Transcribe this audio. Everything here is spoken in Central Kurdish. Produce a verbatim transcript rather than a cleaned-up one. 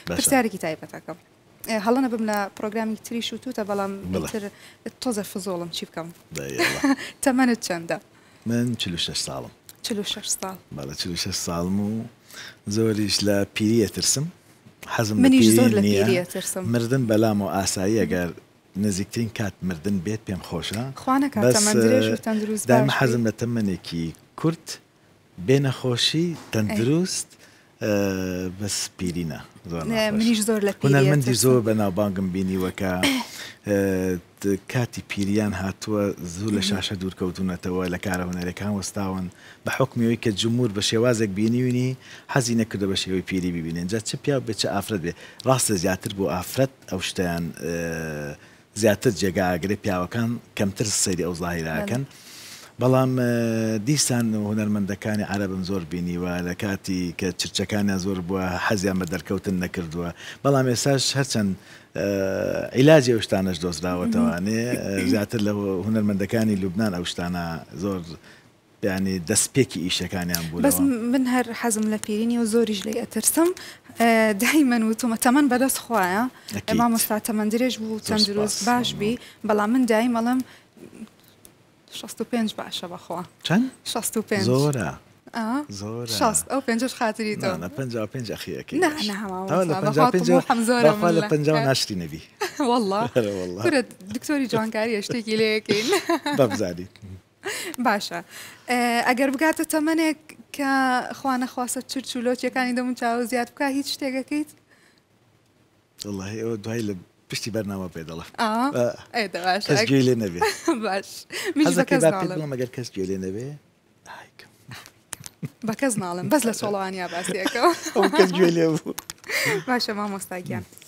پرسیارێکی تایبەتەکەم هەڵە نەبم لە پرۆگرامی تری شوتوتە بەڵام تر تۆزە فزۆڵم چی بکەم تەمەنت چەندە؟ من چل و شەش ساڵم. چل و شەش ساڵ. بەڵێ چل و شەش ساڵم و زۆریش لە پیریە ترسم. حەزم منیش زۆر لە پیریە ترسم. مردن بەلام و ئاسایی ئەگەر نزیکترین کات مردن بێت پێم خۆشە. خوا نەکات تەمەن درێژ و تەندروست باش. دائما حەزم لە تەمەنێکی کورت بێ نەخۆشی تەندروست بەس پیرینە. منیش زۆر لە پیریە هونەرمەندی زۆر بەناوبانگم بینیوەکە کاتی پیریان هاتووە زوو لە شاشە دوورکەوتونەتەوە لە کارە هونەرەکان وەستاون بە حکمیەوەی کە جمهور بە شێوازێک بینیوینی حەزی نەکردە بە شێوەی پیری ببینێن جا چ پیا بێت چه ئافرەت بێ ڕاستە زیاتر بۆ ئافرەت ئەو شتیان زیاتر جێگا ئاگرێ پیاوەکان کەمتر سەیری ئەو زاهیراکەن بەڵام دیسان هونەرمەندەکانی عەرەبم زۆر بینیوە لە کاتی کە چرچەکانیان زۆر بووە حەزیان بە دەرکەوتن نەکردووە بەڵام ئێستاش هەرچەند عیلاجی ئەو شتانەش دۆزراوەتەوانێ زیاتر لە هونەرمەندەکانی لوبنان ئەو شتانە زۆر یعنی دەستپێکی ئیشەکانیان بوو بەس من هەر حەزم لە پیرینی و زۆریش لێ ئەترسم دایمەن وتومە تەمەن بەدەست خوایە مامۆستا تەمەن درێژ بوو تەندروست باش بی بەڵام من دایم ئەڵێم شەست و پێنج باشە بەخوا چەند؟ شەست و پێنج زۆرە زۆرە شەست ئەو پێنجەش خاتری تۆ نە پەنجا و پێنج ئەخیەکەی نە نە هەماوە لە پەنجا و ناشتی نەبی وەڵڵا کورە دکتۆری جوانکاریە شتێکی لێ یەکەین بەبزاری باشە ئەگەر بگاتە تەمەنێک کە خوا نەخواستە چرچ و لۆچیەکانی دەمون چاوە زیاد بکە هیچ شتێکەکەیت؟ وەڵڵاهی ئەوە دوای لە پشتی بەرنامە پێ دەڵێ کەس گوێی لێ نەبێ باش بڵم ئەگەر کەس گوێ لێ نەبێ بە کەس ناڵم بەس لە سۆڵەوانیا باسیەکەەوە کەس گوێ لێ بوو باشە مامۆستاگیان